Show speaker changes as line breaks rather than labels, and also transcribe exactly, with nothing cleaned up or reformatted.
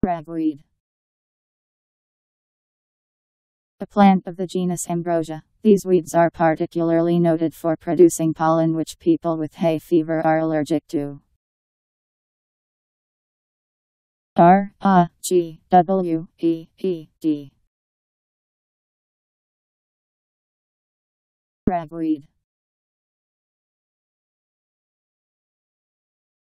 Ragweed. A plant of the genus Ambrosia. These weeds are particularly noted for producing pollen which people with hay fever are allergic to. R A G W E E D. Ragweed.